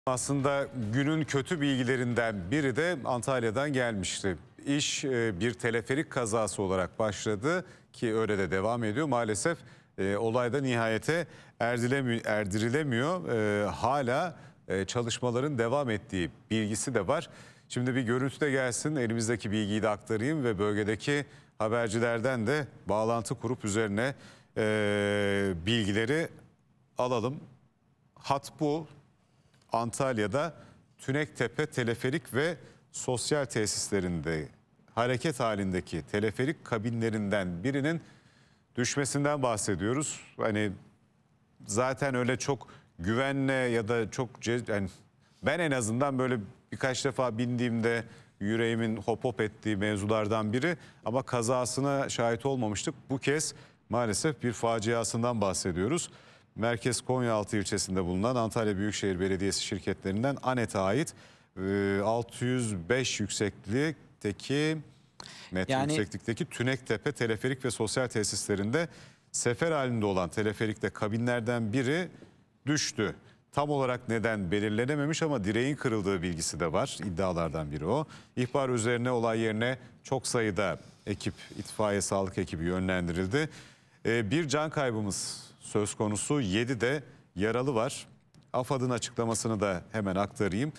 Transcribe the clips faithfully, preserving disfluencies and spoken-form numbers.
Aslında günün kötü bilgilerinden biri de Antalya'dan gelmişti. İş bir teleferik kazası olarak başladı ki öyle de devam ediyor. Maalesef olayda nihayete erdirilemiyor. Hala çalışmaların devam ettiği bilgisi de var. Şimdi bir görüntü de gelsin, elimizdeki bilgiyi de aktarayım ve bölgedeki habercilerden de bağlantı kurup üzerine bilgileri alalım. Hat bu. Antalya'da Tünektepe teleferik ve sosyal tesislerinde hareket halindeki teleferik kabinlerinden birinin düşmesinden bahsediyoruz. Hani zaten öyle çok güvenle ya da çok yani ben en azından böyle birkaç defa bindiğimde yüreğimin hop hop ettiği mevzulardan biri, ama kazasına şahit olmamıştık. Bu kez maalesef bir faciasından bahsediyoruz. Merkez Konyaaltı ilçesinde bulunan Antalya Büyükşehir Belediyesi şirketlerinden ANET'e ait altı yüz beş yükseklikteki metre yani, yükseklikteki Tünektepe teleferik ve sosyal tesislerinde sefer halinde olan teleferikte kabinlerden biri düştü. Tam olarak neden belirlenememiş ama direğin kırıldığı bilgisi de var. İddialardan biri o. İhbar üzerine olay yerine çok sayıda ekip, itfaiye, sağlık ekibi yönlendirildi. Bir can kaybımız söz konusu, yedi de yaralı var. AFAD'ın açıklamasını da hemen aktarayım.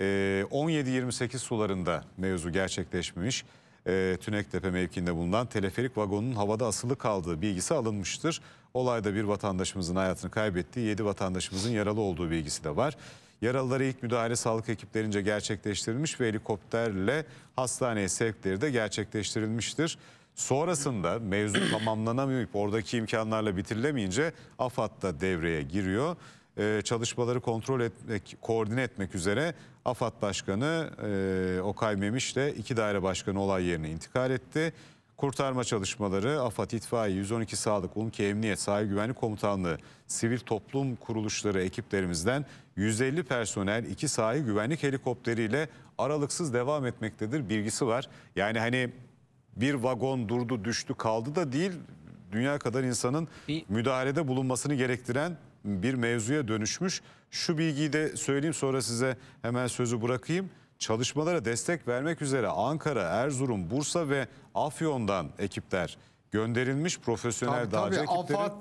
on yedi yirmi sekiz sularında mevzu gerçekleşmemiş. Tünektepe mevkiinde bulunan teleferik vagonunun havada asılı kaldığı bilgisi alınmıştır. Olayda bir vatandaşımızın hayatını kaybettiği, yedi vatandaşımızın yaralı olduğu bilgisi de var. Yaralılara ilk müdahale sağlık ekiplerince gerçekleştirilmiş ve helikopterle hastaneye sevkleri de gerçekleştirilmiştir. Sonrasında mevzu tamamlanamayıp oradaki imkanlarla bitirilemeyince AFAD da devreye giriyor. Ee, çalışmaları kontrol etmek, koordine etmek üzere AFAD Başkanı e, Okay Memiş de iki daire başkanı olay yerine intikal etti. Kurtarma çalışmaları AFAD, İtfaiye, yüz on iki Sağlık, UMKE Emniyet, Sahil Güvenlik Komutanlığı, sivil toplum kuruluşları ekiplerimizden yüz elli personel, iki sahil güvenlik helikopteriyle aralıksız devam etmektedir bilgisi var. Yani hani bir vagon durdu, düştü, kaldı da değil, dünya kadar insanın bir müdahalede bulunmasını gerektiren bir mevzuya dönüşmüş. Şu bilgiyi de söyleyeyim, sonra size hemen sözü bırakayım. Çalışmalara destek vermek üzere Ankara, Erzurum, Bursa ve Afyon'dan ekipler gönderilmiş, profesyonel tabii, dağcı tabii, ekipleri. AFAD,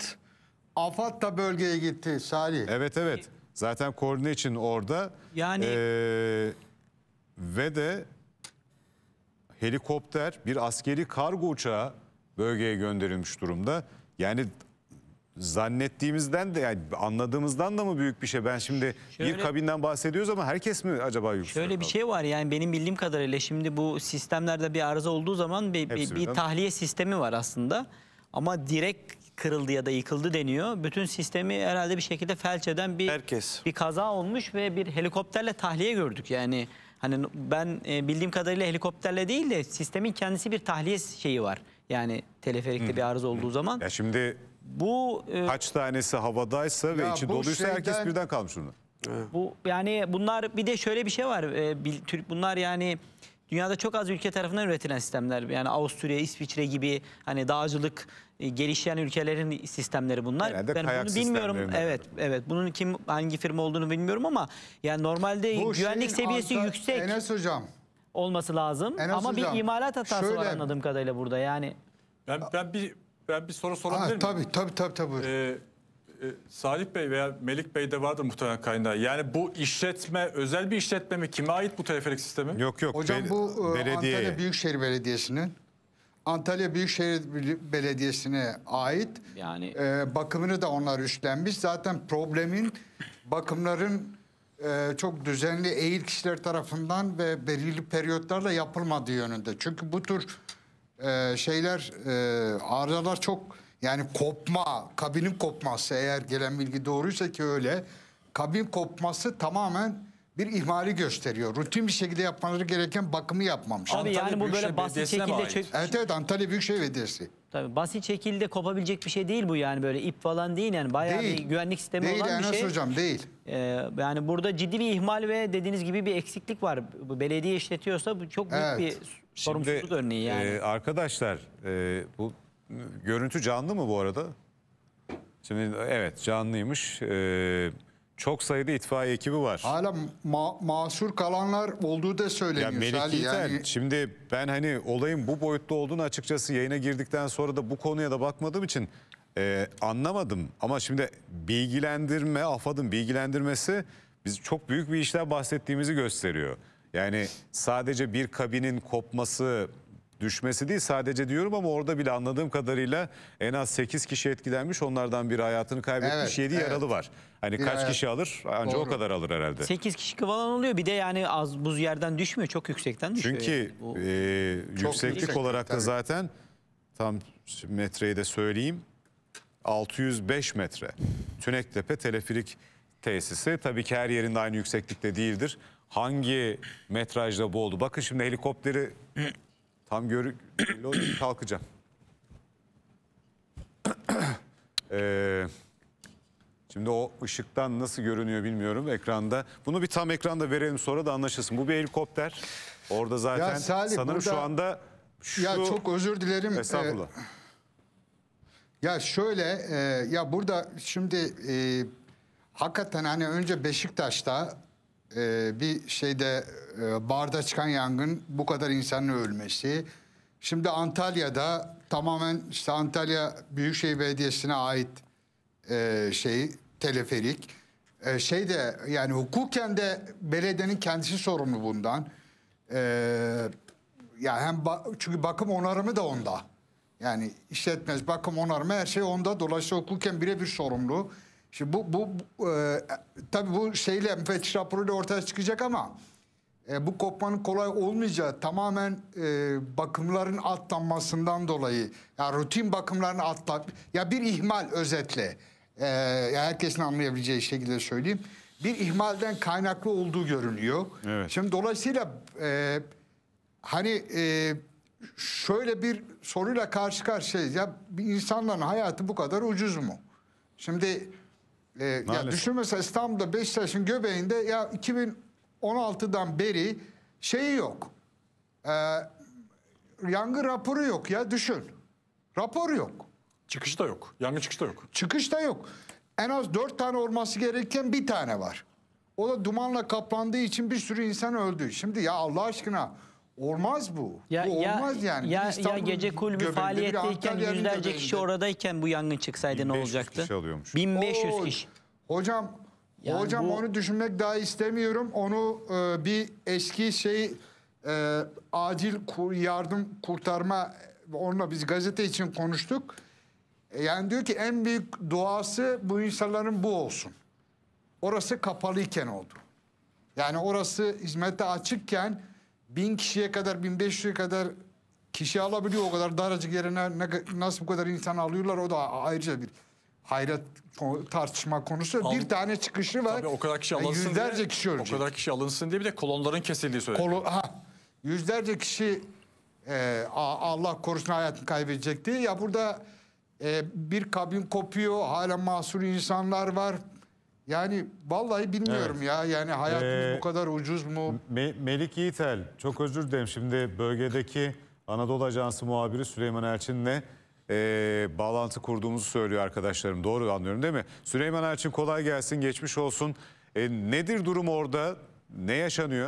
AFAD da bölgeye gitti Salih. Evet evet, zaten koordine için orada. Yani ee, ve de helikopter, bir askeri kargo uçağı bölgeye gönderilmiş durumda. Yani zannettiğimizden de, yani anladığımızdan da mı büyük bir şey? Ben şimdi şöyle, bir kabinden bahsediyoruz ama herkes mi acaba yüksek? Şöyle bir şey var, yani benim bildiğim kadarıyla şimdi bu sistemlerde bir arıza olduğu zaman bir, bir, bir tahliye sistemi var aslında. Ama direkt kırıldı ya da yıkıldı deniyor. Bütün sistemi herhalde bir şekilde felç eden bir, herkes. bir kaza olmuş ve bir helikopterle tahliye gördük. Yani hani ben bildiğim kadarıyla helikopterle değil de sistemin kendisi bir tahliye şeyi var. Yani teleferikte hmm. bir arıza olduğu zaman. Ya şimdi bu kaç tanesi havadaysa ya ve içi doluysa şeyden, herkes birden kalmış durumda. Bu yani bunlar, bir de şöyle bir şey var. Bunlar yani dünyada çok az ülke tarafından üretilen sistemler. Yani Avusturya, İsviçre gibi hani dağcılık gelişen ülkelerin sistemleri bunlar. Genelde ben bunu bilmiyorum. Evet, evet. Bunun kim hangi firma olduğunu bilmiyorum ama yani normalde bu güvenlik seviyesi Anta, yüksek. Enes hocam olması lazım. Enes ama hocam, bir imalat hatası şöyle, var anladığım kadarıyla burada. Yani ben ben bir ben bir soru sorabilir miyim? Tabii tabii tabii tabii. Ee, e, Salih Bey veya Melik Bey de vardır muhtemelen kaynağı. Yani bu işletme özel bir işletme mi? Kime ait bu teleferik sistemi? Yok yok. Hocam bu belediye. Antalya Büyükşehir Belediyesi'nin Antalya Büyükşehir Belediyesi'ne ait. Yani e, bakımını da onlar üstlenmiş. Zaten problemin bakımların e, çok düzenli eğil kişiler tarafından ve belirli periyotlarla yapılmadığı yönünde. Çünkü bu tür e, şeyler e, arızalar çok, yani kopma, kabinin kopması, eğer gelen bilgi doğruysa ki öyle, kabin kopması tamamen bir ihmali gösteriyor. Rutin bir şekilde yapmaları gereken bakımı yapmamış. Abi Antalya yani bu böyle basit şekilde çök... Evet evet, Antalya Büyükşehir Belediyesi. Tabii basit şekilde kopabilecek bir şey değil bu, yani böyle ip falan değil, yani bayağı değil, bir güvenlik sistemi değil, olan bir şey. Değil hocam, değil. Ee, yani burada ciddi bir ihmal ve dediğiniz gibi bir eksiklik var. Belediye işletiyorsa bu çok büyük evet. bir sorumsuzluk Şimdi, örneği yani. E, arkadaşlar e, bu görüntü canlı mı bu arada? Şimdi evet, canlıymış. E, çok sayıda itfaiye ekibi var. Hala ma mahsur kalanlar olduğu da söyleniyor. Ya Melik Yiğiter, yani... şimdi ben hani olayın bu boyutta olduğunu açıkçası yayına girdikten sonra da bu konuya da bakmadığım için e, anlamadım. Ama şimdi bilgilendirme, AFAD'ın bilgilendirmesi biz çok büyük bir işten bahsettiğimizi gösteriyor. Yani sadece bir kabinin kopması, düşmesi değil sadece diyorum, ama orada bile anladığım kadarıyla en az sekiz kişi etkilenmiş. Onlardan biri hayatını kaybetmiş, evet, yedi evet. yaralı var. Hani Bir kaç hayat... kişi alır? Ancak Doğru. o kadar alır herhalde. sekiz kişi falan oluyor. Bir de yani az buz yerden düşmüyor. Çok yüksekten düşüyor. Çünkü yani. Bu... e, yükseklik yüksek, olarak tabii. da zaten tam metreyi de söyleyeyim. altı yüz beş metre. Tünektepe teleferik tesisi. Tabii ki her yerinde aynı yükseklikte değildir. Hangi metrajda bu oldu? Bakın şimdi helikopteri tam görü kalkacağım. Ee, şimdi o ışıktan nasıl görünüyor bilmiyorum ekranda. Bunu bir tam ekranda verelim, sonra da anlaşılsın. Bu bir helikopter. Orada zaten Ya Salih, sanırım burada, şu anda şu... Ya çok özür dilerim. Estağfurullah. Ee, ya şöyle e, ya burada şimdi e, hakikaten hani önce Beşiktaş'ta e, bir şeyde e, barda çıkan yangın, bu kadar insanın ölmesi. Şimdi Antalya'da tamamen işte Antalya Büyükşehir Belediyesi'ne ait e, şey teleferik. E, şeyde yani hukuken de belediyenin kendisi sorumlu bundan. E, ya hem ba çünkü bakım onarımı da onda. Yani işletmez, bakım, onarımı, her şey onda. Dolayısıyla hukuken birebir sorumlu. Şimdi bu, bu, bu e, tabii bu şeyle müfettiş raporuyla ortaya çıkacak ama e, bu kopmanın kolay olmayacağı tamamen e, bakımların atlanmasından dolayı, ya rutin bakımların atlan, ya bir ihmal, özetle e, ya herkesin anlayabileceği şekilde söyleyeyim, bir ihmalden kaynaklı olduğu görünüyor. Evet. Şimdi dolayısıyla e, hani e, şöyle bir soruyla karşı karşıyayız. Ya bir insanların hayatı bu kadar ucuz mu? Şimdi e, ya düşün mesela İstanbul'da Beşiktaş'ın göbeğinde ya iki bin on altıdan beri şeyi yok. E, yangın raporu yok ya, düşün. Rapor yok. Çıkış da yok. Yangın çıkışı da yok. Çıkış da yok. En az dört tane olması gereken bir tane var. O da dumanla kaplandığı için bir sürü insan öldü. Şimdi ya Allah aşkına olmaz bu. Ya, bu olmaz ya, yani. Ya, İstanbul ya gece kulübü göbeğinde, bir faaliyetteyken Antalya'nın yüzlerce göbeğinde. kişi oradayken bu yangın çıksaydı ne bin beş yüz olacaktı? kişi alıyormuş. bin beş yüz Oo, kişi. Hocam Yani hocam bu- onu düşünmek daha istemiyorum. Onu e, bir eski şey e, acil kur, yardım kurtarma, onunla biz gazete için konuştuk. E, yani diyor ki en büyük duası bu insanların bu olsun. Orası kapalıyken oldu. Yani orası hizmete açıkken bin kişiye kadar, bin beş yüze kadar kişi alabiliyor. O kadar daracık yerine ne, nasıl bu kadar insan alıyorlar, o da ayrıca bir hayret tartışma konusu. Al, bir tane çıkışı var. Tabii o kadar kişi Yani alınsın yüzlerce diye, kişi ölecek. o kadar kişi alınsın diye bir de kolonların kesildiği söyleniyor. Kolu, ha, yüzlerce kişi e, Allah korusun hayatını kaybedecekti. Ya burada e, bir kabin kopuyor. Hala mahsur insanlar var. Yani vallahi bilmiyorum Evet. ya. Yani hayatımız Ee, bu kadar ucuz mu? Me- Melik Yiğitel, çok özür dilerim. Şimdi bölgedeki Anadolu Ajansı muhabiri Süleyman Elçin'le e, bağlantı kurduğumuzu söylüyor arkadaşlarım. Doğru anlıyorum değil mi? Süleyman Elçin, kolay gelsin, geçmiş olsun. E, nedir durum orada? Ne yaşanıyor?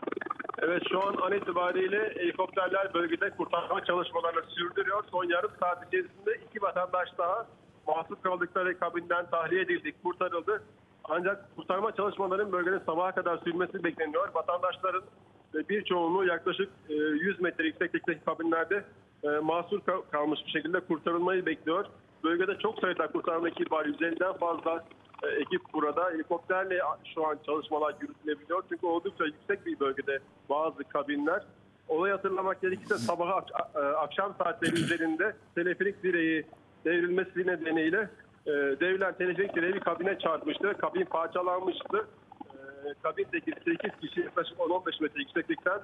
Evet, şu an an itibariyle helikopterler bölgede kurtarma çalışmalarını sürdürüyor. Son yarım saat içerisinde iki vatandaş daha mahsur kaldıkları kabinden tahliye edildik, kurtarıldı. Ancak kurtarma çalışmalarının bölgenin sabaha kadar sürmesi bekleniyor. Vatandaşların bir çoğunluğu yaklaşık yüz metre yükseklikteki kabinlerde mahsur kalmış bir şekilde kurtarılmayı bekliyor. Bölgede çok sayıda kurtarma ekibi var. yüz elliden fazla ekip burada. Helikopterle şu an çalışmalar yürütülebiliyor. Çünkü oldukça yüksek bir bölgede bazı kabinler. Olayı hatırlamak gerekirse sabah akşam saatleri üzerinde teleferik direği devrilmesi nedeniyle devrilen teleferik direği bir kabine çarpmıştı. Kabin parçalanmıştı. Kabindeki sekiz kişi yaklaşık on on beş metre yükseklikten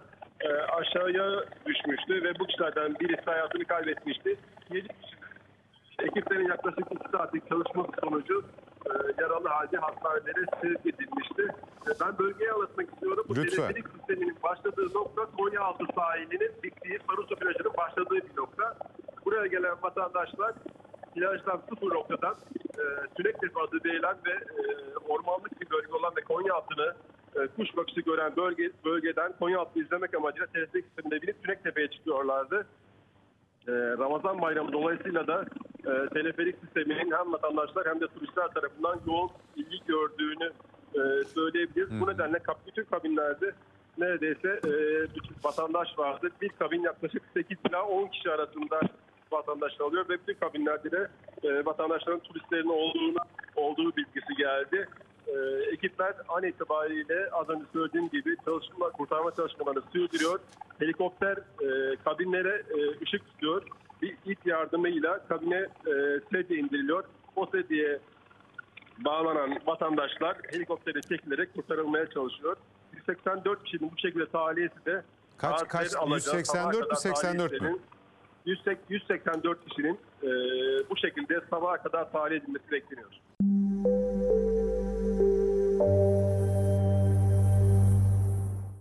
aşağıya düşmüştü ve bu kişilerden birisi hayatını kaybetmişti. yedi kişi ekiplerin yaklaşık iki saatlik çalışması sonucu e, yaralı halde hastanelere sevk edilmişti. E, ben bölgeye anlatmak istiyorum. Bu Lütfen. teleferik sisteminin başladığı nokta Konyaaltı sahilinin bittiği Sarusu plajının başladığı bir nokta. Buraya gelen vatandaşlar plajdan sıfır noktadan e, Tünektepe adı verilen ve e, ormanlık bir bölge olan ve Konyaaltı'nı e, kuş bakışı gören bölge, bölgeden Konyaaltı'nı izlemek amacıyla teleferik sistemine binip Tünektepe'ye çıkıyorlardı. E, Ramazan bayramı dolayısıyla da e, teleferik sisteminin hem vatandaşlar hem de turistler tarafından yoğun ilgi gördüğünü e, söyleyebiliriz. Hmm. Bu nedenle bütün kabinlerde neredeyse e, bütün vatandaş vardı. Bir kabin yaklaşık sekiz ila on kişi arasında vatandaşlar alıyor ve bütün kabinlerde de e, vatandaşların turistlerin olduğunu olduğu bilgisi geldi. E, ekipler an itibariyle az önce söylediğim gibi çalışma, kurtarma çalışmalarını sürdürüyor. Helikopter e, kabinlere e, ışık tutuyor. Bir ilk yardımıyla kabine e, sedye indiriliyor. O sedyeye bağlanan vatandaşlar helikoptere çekilerek kurtarılmaya çalışıyor. yüz seksen dört kişinin bu şekilde tahliyesi de kaç kaç yüz seksen dört mü seksen dört mü? yüz seksen dört kişinin e, bu şekilde sabaha kadar tahliye edilmesi bekleniyor.